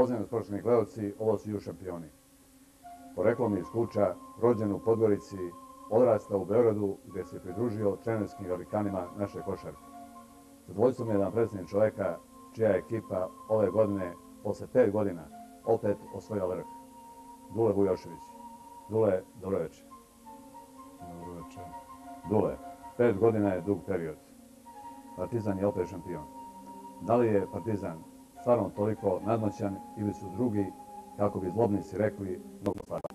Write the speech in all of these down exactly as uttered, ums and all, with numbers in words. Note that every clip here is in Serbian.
Pozdravljeni sportski gledalci, ovo su ju šampioni. Poreklom iz Kuča, rođen u Podgorici, odrastao u Beogradu gdje se pridružio trenerskim velikanima naše košarke. Zadovoljstvo mi je da vam predstavim čovjeka čija je ekipa ove godine, posle pet godina, opet osvojila vrh. Dule Vujošević. Dule, dobro večer. Dobro večer. Dule, pet godina je dug period. Partizan je opet šampion. Da li je Partizan stvarno toliko nadmoćan ili su drugi, kako bi zlobnici rekli, mnogo slabiji?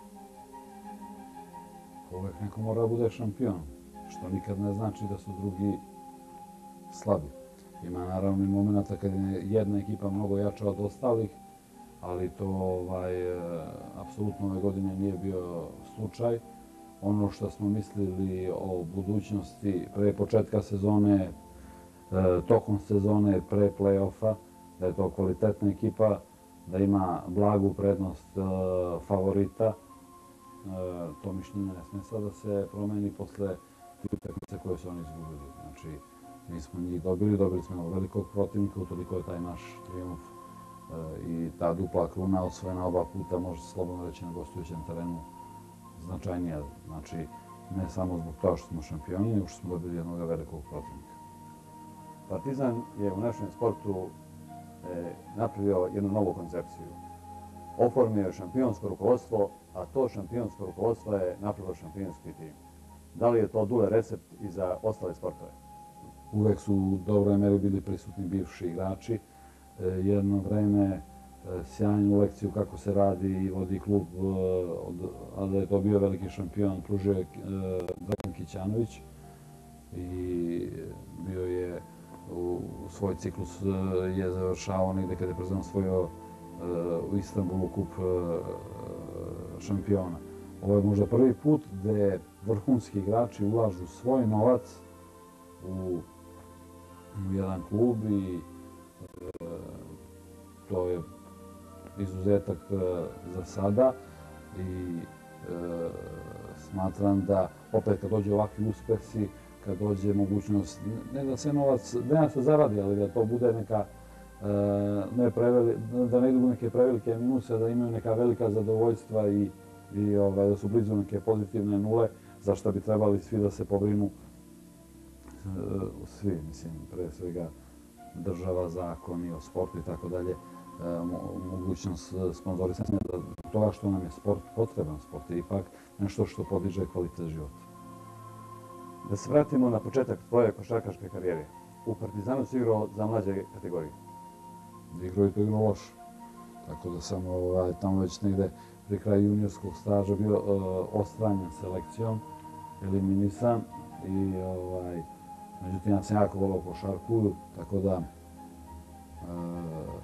Uvek neko mora da bude šampion, što nikad ne znači da su drugi slabi. Ima naravno i momenta kad je jedna ekipa mnogo jača od ostalih, ali to ovaj, apsolutno ove godine nije bio slučaj. Ono što smo mislili o budućnosti pre početka sezone, tokom sezone, pre play-offa, da je to kvalitetna ekipa, da ima blagu prednost favorita. To mišljenje ne sme sad da se promeni posle tih utakmica koje su oni izgubili. Znači, mi smo njih dobili, dobili smo velikog protivnika, utoliko je taj naš trijumf i ta dupla kruna osvojena oba puta, može se slobodno reći na gostujućem terenu, značajnija. Znači, ne samo zbog toga što smo šampioni, nego što smo dobili jednog velikog protivnika. Partizan je u našem sportu napravio jednu novu koncepciju. Oformio je šampionsko rukovodstvo, a to šampionsko rukovodstvo je napravilo šampionski tim. Da li je to Dule recept i za ostale sportove? Uvek su u dobroj meri bili prisutni bivši igrači. Jedno vreme sjajnu lekciju kako se radi i vodi klub, a da je to bio veliki šampion, pružio je Dragan Kićanović i bio je u svoj ciklus je završavao negde kada je Partizan osvojio u Istanbulu kup šampiona. Ovo je možda prvi put gde vrhunski igrači ulažu svoj novac u jedan klub i to je izuzetak za sada i smatram da opet kad dođe ovakvi uspesi, kad dođe mogućnost, ne da se novac, ne da se zaradi, ali da to bude neka, ne preveli, da ne idu neke prevelike minuse, da imaju neka velika zadovoljstva i, i ovaj, da su blizu neke pozitivne nule, za što bi trebali svi da se pobrinu, svi, mislim, pre svega država, zakoni o sportu i tako dalje, mogućnost sponzorisanja toga što nam je sport potreban. Sport je ipak nešto što podiže kvalitet života. Da se vratimo na početak tvoje košarkaške karijere. U Partizanu si igrao za mlađe kategorije. Igrao i to igrao loše. Tako da sam ovaj, tamo već negde pri kraju juniorskog staža bio uh, ostranjen selekcijom, eliminisan. I, ovaj, međutim, ja sam jako volao košarku, tako da uh,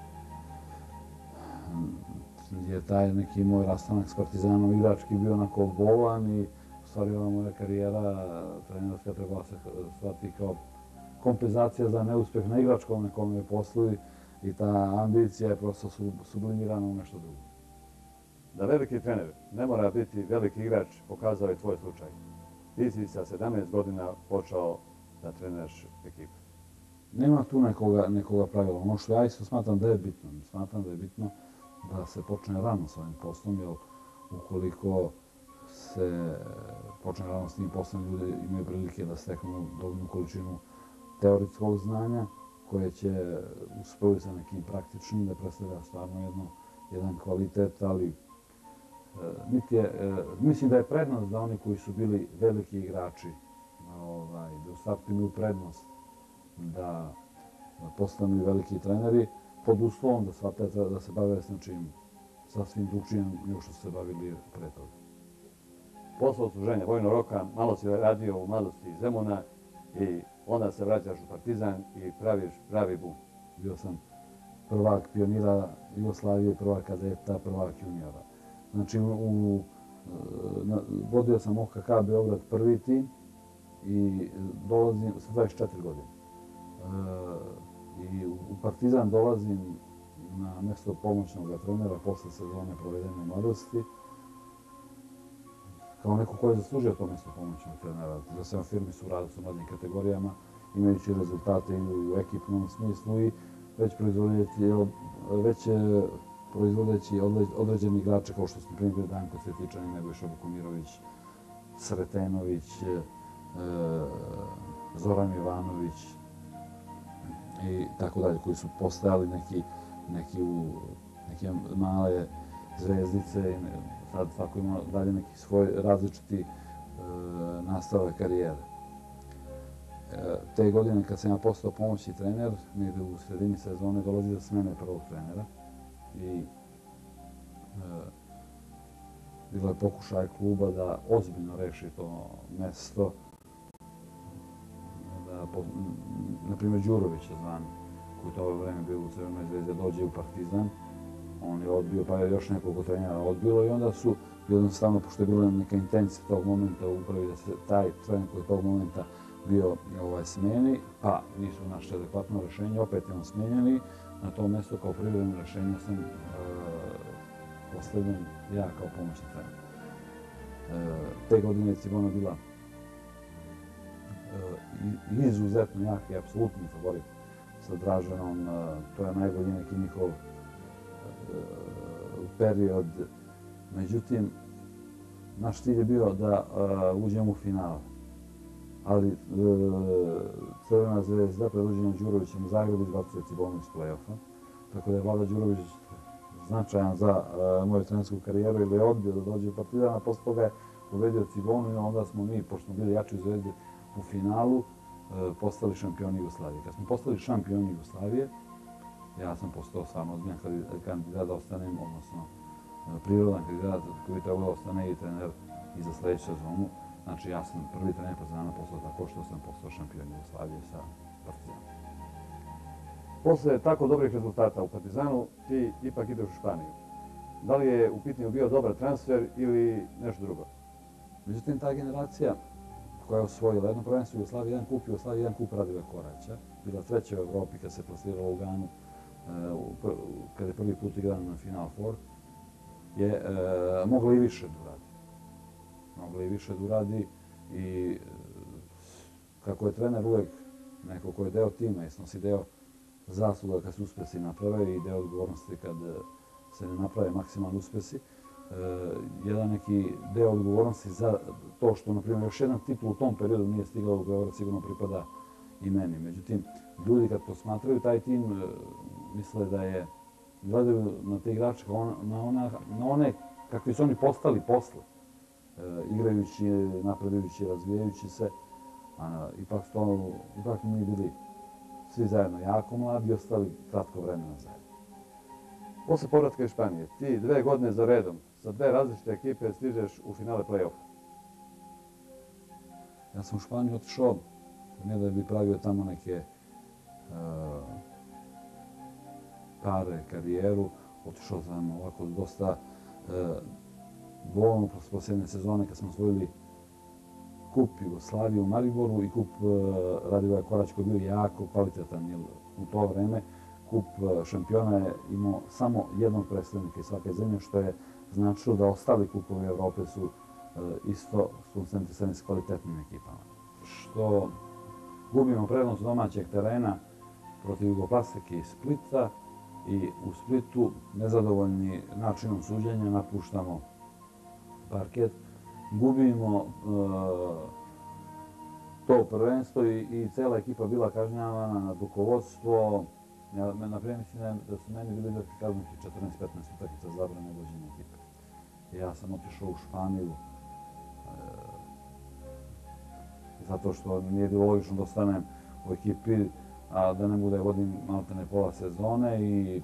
je taj neki moj rastanak s Partizanom igrački bio onako bolan i u stvari ova moja karijera trenerska trebala se shvatiti kao kompenzacija za neuspeh na igračkom nekom poslu i ta ambicija je prosto sublimirana u nešto drugo. Da veliki trener ne mora biti veliki igrač, pokazao je tvoj slučaj. Ti si sa sedamnaest godina počeo da treniraš ekipu. Nema tu nekoga, nekoga pravila. Ono što ja isto smatram da je bitno. Smatram da je bitno da se počne rano s ovim poslom, jer ukoliko se počne rano s tim poslom, ljudi imaju prilike da steknu dovoljnu količinu teoretskog znanja, koje će uspoju sa nekim praktičnim, da predstavlja stvarno jedno, jedan kvalitet, ali niti je, mislim da je prednost da oni koji su bili veliki igrači, ovaj, da u startu imaju prednost da postanu i veliki treneri, pod uslovom da shvate da se bave s nečim sasvim drugčijim nego što su se bavili pre toga. Posle odsluženja vojnog roka malo si radio u mladosti iz Zemuna i onda se vraćaš u Partizan i praviš pravi bum. Bio sam prvak pionira Jugoslavije, prvak kadeta, prvak juniora. Znači, u, na, vodio sam O K K Beograd prvi tim i dolazim sa dvadeset četiri godine. E, I u Partizan dolazim na mjesto pomoćnog trenera posle sezone provedene u mladosti. Kao neko ko je zaslužio to mjesto pomoćnog trenera. Za sve firmi su radi sa mladim kategorijama, imajući rezultate i u ekipnom smislu i već proizvoditi, već proizvodeći određeni igrače kao što su primjer Danko Cvjetičanin, Nebojša Vukomirović, Sretenović, Zoran Jovanović i tako dalje, koji su postajali neki, neki u, neke male zvezdice i sad svako ima dalje neki svoj različiti e, nastavak karijere. E, te godine kad sam ja postao pomoćni trener, negdje u sredini sezone dolazi do smene prvog trenera i e, bilo je pokušaj kluba da ozbiljno reši to mesto. Da, na primjer, Đurović je zvan, koji to ovo vreme bio u Crvenoj zvezdi, dođe u Partizan. On je odbio, pa je još nekoliko trenera odbilo i onda su jednostavno, pošto je bila neka intencija tog momenta u upravi da se taj trener koji je tog momenta bio ovaj, smeni, pa nisu našli adekvatno rješenje, opet je on smenjeni. Na to mjesto kao privremeno rješenje sam e, postavljen ja kao pomoćni trener. E, te godine je Cibona bila e, izuzetno jak i apsolutni favorit sa Draženom. E, to je najbolji neki njihov period. Međutim, naš cilj je bio da uh, uđemo u finale. Ali uh, Crvena zvezda predvođena Đurovićem u Zagrebu izbacuje Cibonu iz play-offa. Tako da je Vlada Đurović značajan za uh, moju trenersku karijeru ili je odbio da dođe u Partizan, a posle toga je pobedio Cibonu i onda smo mi, pošto smo bili jači u Zvezdi u finalu, uh, postali šampioni Jugoslavije. Kad smo postali šampioni Jugoslavije, ja sam postao stvarno ozbiljan kandidat da ostanem, odnosno prirodan kandidat koji bi trebao da ostane i trener i za sljedeću sezonu. Znači, ja sam prvi trener Partizana postao tako što sam postao šampion Jugoslavije sa Partizanom. Posle tako dobrih rezultata u Partizanu, ti ipak ideš u Španiju. Da li je u pitanju bio dobar transfer ili nešto drugo? Međutim, ta generacija koja je osvojila jedno prvenstvo Jugoslavije, jedan kup Jugoslavije, jedan kup Radivoja Koraća, bila treća u Evropi kad se plasirala u Luganu, kad je prvi put igrano na Final Four, je e, mogla i više da uradi. Mogla i više da uradi i kako je trener uvek neko ko je deo tima i snosi deo zasluga kad se uspesi naprave i deo odgovornosti kad se ne naprave maksimalni uspesi, e, jedan neki deo odgovornosti za to što, na primjer, još jedan titul u tom periodu nije stigla u Beograd, sigurno pripada i meni. Međutim, ljudi kad posmatraju taj tim, misle da je, gledaju na te igrače kao na, ona, na one kakvi su oni postali posle, e, igrajući, napredujući, razvijajući se. A, ipak, to, ipak mi bili svi zajedno jako mladi i ostali kratko vremena zajedno. Posle povratka iz Španije, ti dve godine za redom, sa dve različite ekipe stižeš u finale play-offa. Ja sam u Španiju otišao, ne da bi pravio tamo neke uh, pare, karijeru. Otišao sam ovako dosta uh, bolno posle jedne sezone kad smo osvojili kup Jugoslavije u Mariboru i kup uh, Radivoja Korać koji je bio jako kvalitetan, jer u to vreme kup uh, šampiona je imao samo jednog predstavnika iz svake zemlje, što je značilo da ostali kupovi Evrope su uh, isto koncentrisani s kvalitetnim ekipama. Što gubimo prednost domaćeg terena protiv Jugoplastike iz Splita i u Splitu nezadovoljni načinom suđenja napuštamo parket. Gubimo e, to prvenstvo i, i cela ekipa bila kažnjavana na rukovodstvo. Ja, na primjer, mislim da su meni bili veliki kazniki četrnaest petnaest utakmica zabrane vođenja ekipe. Ja sam otišao u Španiju e, zato što nije bilo logično da ostanem u ekipi, a da ne bude vodim maltene pola sezone i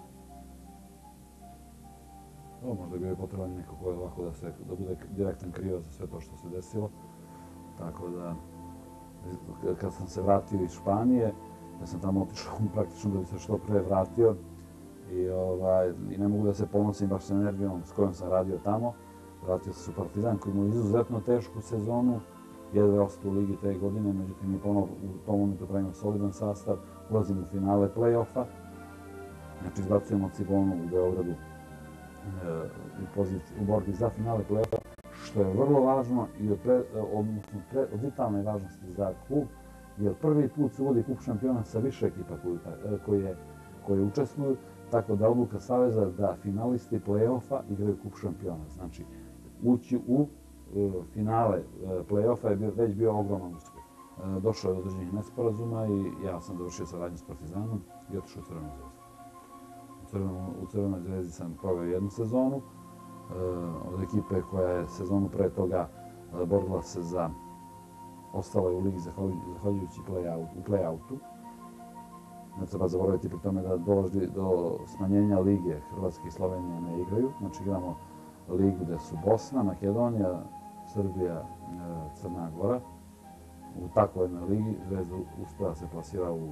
o, možda bi potreban neko ko je ovako da, se, da bude direktan krivac za sve to što se desilo. Tako da, kad sam se vratio iz Španije, ja sam tamo otišao praktično da bi se što pre vratio i, ovaj, i ne mogu da se ponosim baš s energijom s kojom sam radio tamo. Vratio sam se u Partizan koji imao izuzetno tešku sezonu, jedva je ostao u ligi te godine, međutim mi ponovno u tom momentu pravimo solidan sastav, ulazimo u finale play-offa, znači izbacujemo Cibonu u Beogradu e, u, poziciji, u borbi za finale play-offa, što je vrlo važno i od, pre, odnosno pre, od vitalne važnosti za klub, jer prvi put se uvodi kup šampiona sa više ekipa koji, koje, koje učestvuju tako da odluka Saveza da finalisti play-offa igraju kup šampiona. Znači, ući u finale play-offa je već bio ogroman uspjeh. Došlo je do određenih nesporazuma i ja sam završio saradnju s Partizanom i otišao u Crvenu zvezdu. U Crvenoj zvezdi sam proveo jednu sezonu od ekipe koja je sezonu pre toga borila se za ostala je u ligi zahvaljujući u play-outu. Ne treba zaboraviti pri tome da dolazi do smanjenja lige. Hrvatska i Slovenija ne igraju. Znači igramo ligu gdje su Bosna, Makedonija, Srbija, Crna Gora. U takvoj jednoj ligi Zvezda uspela da se plasira u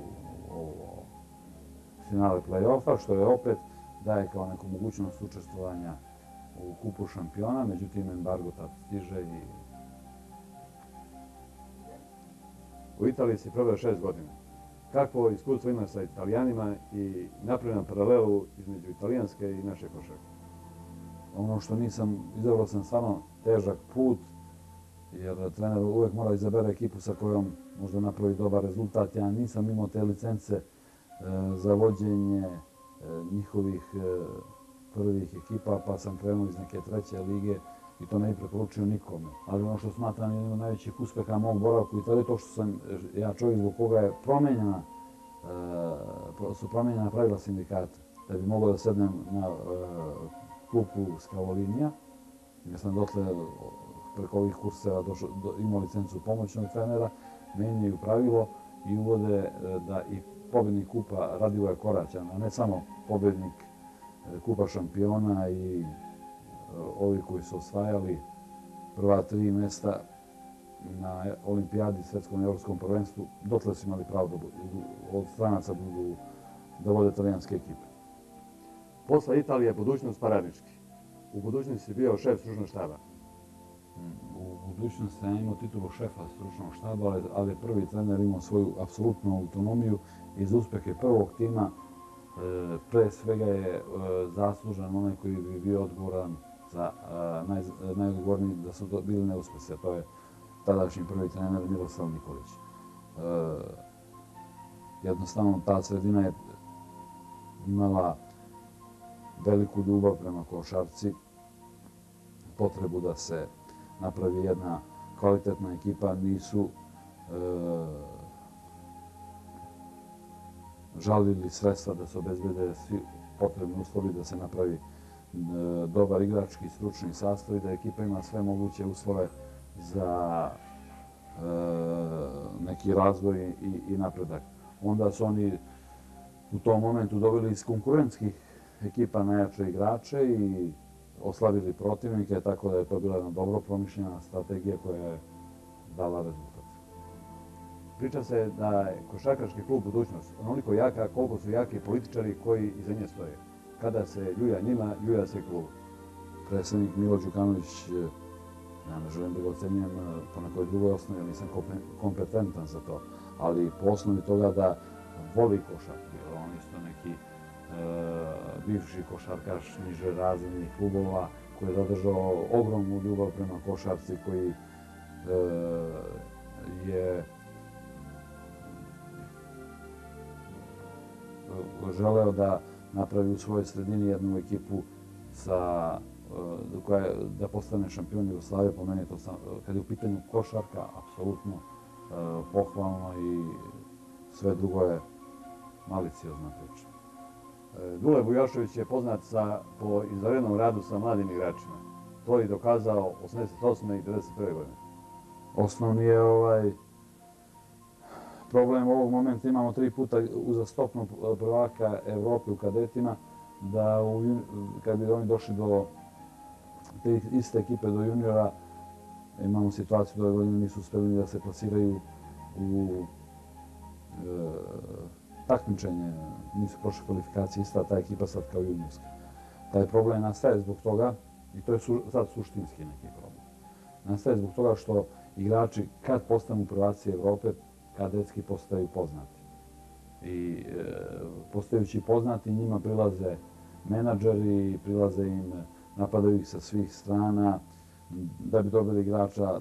finale play-offa, što je opet daje kao neku mogućnost učestvovanja u kupu šampiona, međutim embargo tad stiže i... U Italiji si proveo šest godina. Kakvo iskustvo imaš sa Italijanima i napravljam paralelu između italijanske i naše košarke? Ono što nisam, izabrao sam stvarno težak put, jer trener uvek mora izabere ekipu sa kojom možda napravi dobar rezultat. Ja nisam imao te licence za vođenje njihovih prvih ekipa, pa sam krenuo iz neke treće lige i to ne bih preporučio nikome. Ali ono što smatram jednim od najvećih uspeha mog boravka u Italiji, to što sam ja čovjek zbog koga je promenjena, su promenjena pravila sindikata. Da bi mogao da sednem na klupu Scavolinija, gdje sam dotle preko ovih kurseva imao licencu pomoćnog trenera, menjaju pravilo i uvode da i pobjednik kupa Radivoja Koraća, a ne samo pobjednik kupa šampiona i ovi koji su osvajali prva tri mjesta na olimpijadi, svjetskom i evropskom prvenstvu, dotle su imali pravo od stranaca da vode italijanske ekipe. Posle Italije je budućnost Paranički. U budućnosti si bio šef stručnog štaba. U budućnosti sam imao titulu šefa stručnog štaba, ali prvi trener imao svoju apsolutnu autonomiju i za uspehe prvog tima pre svega je zaslužan onaj koji bi bio odgovoran za najodgovorniji da su bili neuspesi, a to je tadašnji prvi trener Miroslav Nikolić. Jednostavno ta sredina je imala veliku ljubav prema košarci, potrebu da se napravi jedna kvalitetna ekipa, nisu žalili sredstva da se obezbede svi potrebni uslovi da se napravi dobar igrački i stručni sastav i da ekipa ima sve moguće uslove za neki razvoj i napredak. Onda su oni u tom momentu dobili iz konkurentskih ekipa najjače igrače i oslabili protivnike, tako da je to bila jedna dobro promišljena strategija koja je dala rezultat. Priča se da je košarkaški klub budućnost onoliko jaka koliko su jaki političari koji iza nje stoje. Kada se ljuja njima, ljuja se klub. Predsjednik Milo Đukanović, ja ne želim da ga ocenjujem po nekoj drugoj osnovi, jer nisam kompetentan za to, ali po osnovi toga da voli košarku, jer on isto neki bivši košarkaš niže razrednih klubova koji je zadržao ogromnu ljubav prema košarci, koji je želeo da napravi u svojoj sredini jednu ekipu da postane šampion Jugoslavije. Po meni je to, kad je u pitanju košarka, apsolutno pohvalno i sve drugo je maliciozna priča. Dule Vujošević je poznat po izvanrednom radu sa mladim igračima. To je dokazao osamdeset osme i devedeset prve godine. Osnovni je ovaj problem ovog momenta. Imamo tri puta uzastopnog prvaka Evrope u kadetima, da kad bi oni došli do te iste ekipe do juniora, imamo situaciju da ove godine nisu uspeli da se plasiraju u takmičenje, nisu prošle kvalifikacije, ista ta ekipa sad kao juniorska. Taj problem nastaje zbog toga, i to je sad suštinski neki problem, nastaje zbog toga što igrači kad postanu prvaci Evrope, kadetski postaju poznati. I postajući poznati njima prilaze menadžeri, prilaze im, napadaju ih sa svih strana, da bi dobili igrača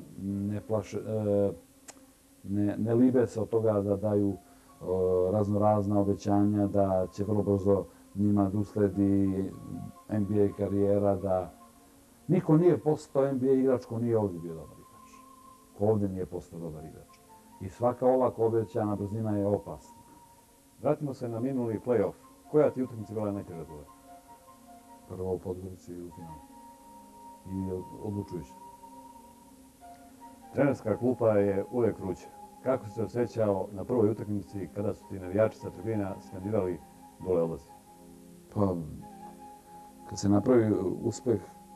ne libe se od toga da daju razno razna obećanja, da će vrlo brzo njima da usledi N B A karijera, da niko nije postao N B A igrač ko nije ovdje bio dobar igrač. Ko ovdje nije postao dobar igrač. I svaka olako obećana brzina je opasna. Vratimo se na minuli play-off. Koja ti utakmica bila najteža tvoja? Prvo u Podgorici i u finalu. I odlučujuće. Trenerska klupa je uvek vruća. Kako si se osjećao na prvoj utakmici kada su ti navijači sa tribina skandirali dole odlazi? Pa, kad se napravi uspeh,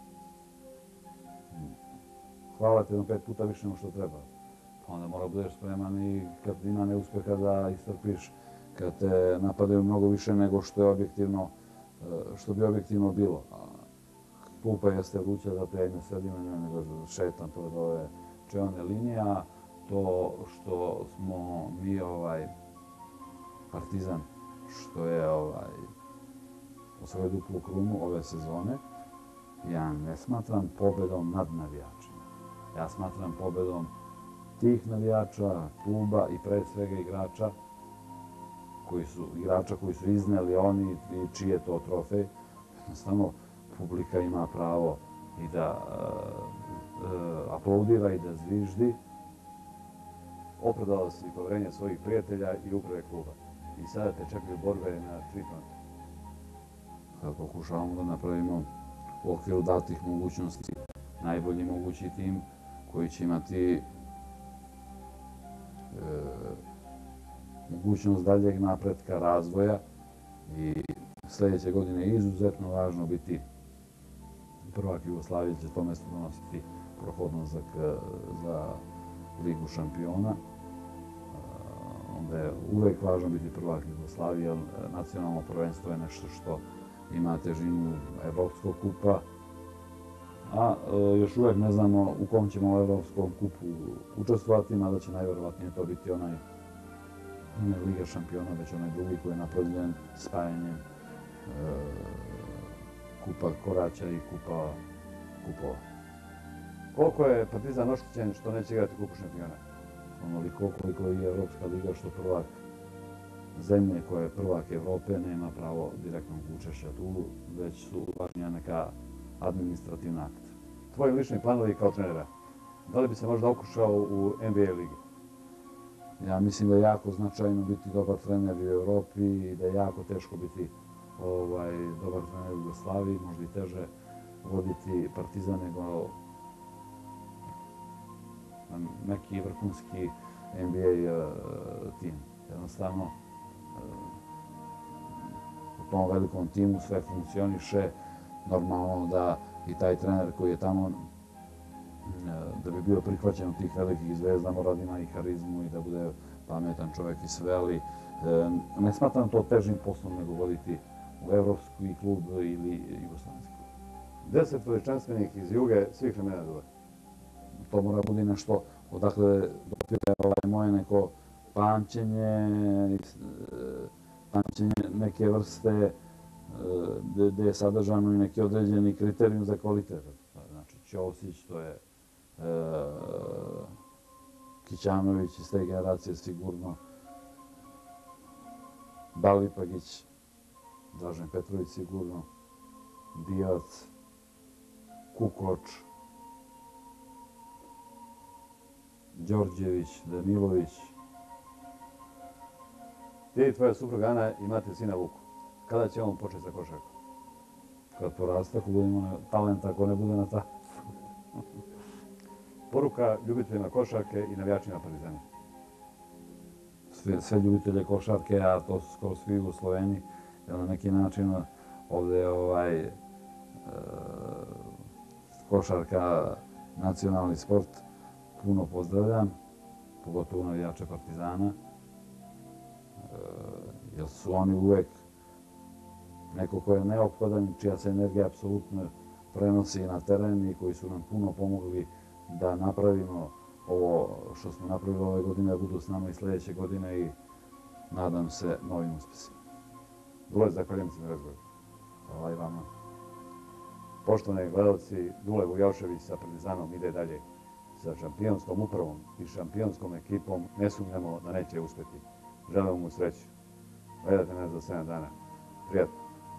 hvala te na pet puta više nego što treba. Pa onda mora budeš spreman i kad ima neuspeha da istrpiš, kad te napadaju mnogo više nego što je objektivno, što bi objektivno bilo. Klupa jeste vruća, zato ja i ne sedim na njoj, nego šetam pored ove čelne linije, a to što smo mi ovaj Partizan, što je ovaj osvojio duplu krunu ove sezone, ja ne smatram pobedom nad navijačima. Ja smatram pobedom tih navijača, kluba i pre svega igrača koji su, igrača koji su izneli oni i čiji je to trofej. Jednostavno, publika ima pravo i da uh, uh, aplaudira i da zviždi. Opravdala si poverenje svojih prijatelja i uprave kluba. I sada te čekaju borbe na tri fronta. Sad pokušavamo da napravimo u okviru datih mogućnosti najbolji mogući tim koji će imati e, mogućnost daljeg napretka, razvoja i sljedeće godine je izuzetno važno biti prvak Jugoslavije, će to mesto donositi prohodnost za, za Ligu šampiona. Onda je uvek važno biti prvak Jugoslavije, jer nacionalno prvenstvo je nešto što ima težinu Evropskog kupa, a e, još uvek ne znamo u kom ćemo u Evropskom kupu učestvovati, mada će najverovatnije to biti onaj ne Liga šampiona, već onaj drugi koji je napravljen spajanjem e, kupa Koraća i kupa kupova. Koliko je Partizan oštećen što neće igrati kupu šampiona? Onoliko koliko i Evropska liga, što prvak zemlje koja je prvak Evrope nema pravo direktnog učešća tu, već su važnija neka administrativna akta. Tvoji lični planovi kao trenera, da li bi se možda okušao u N B A ligi? Ja mislim da je jako značajno biti dobar trener u Evropi i da je jako teško biti ovaj, dobar trener u Jugoslaviji, možda i teže voditi Partizan nego neki vrhunski N B A tim. Jednostavno, u tom velikom timu sve funkcioniše, normalno da i taj trener koji je tamo, da bi bio prihvaćen od tih velikih zvezda, mora da ima i harizmu i da bude pametan čovjek i sve, ali ne smatram to težim poslom nego voditi u evropski klub ili jugoslovenski klub. Deset veličanstvenih iz Juge svih vremena dole. To mora biti nešto odakle dopire ovaj moje neko pamćenje, pamćenje neke vrste gdje je sadržano i neki određeni kriterijum za kvalitet. Znači Ćosić, to je Kićanović iz te generacije sigurno, Balipagić, Dražen Petrović sigurno, Divac, Kukoč, Đorđević, Danilović. Ti i tvoja supruga Ana imate sina Vuku. Kada će on početi sa košarkom? Kad porasta, ako budemo talenta, ako ne bude na talentu. Poruka ljubiteljima košarke i navijačima Partizana. Sve, sve ljubitelje košarke, a to su skoro svi u Sloveniji, jer na neki način ovdje je ovaj, e, košarka nacionalni sport. Puno pozdravljam, pogotovo navijače Partizana, e, jer su oni uvek neko ko je neophodan, čija se energija apsolutno prenosi na teren i koji su nam puno pomogli da napravimo ovo što smo napravili ove godine, da budu s nama i sljedeće godine i nadam se novim uspjesima. Dule, zahvaljujem se na razgovoru. Hvala i vama. Poštovani gledalci, Dule Vujošević sa Partizanom ide dalje. Sa šampionskom upravom i šampionskom ekipom ne sumnjamo da neće uspjeti. Želimo mu sreću. Gledajte nas za sedam dana. Prijatno.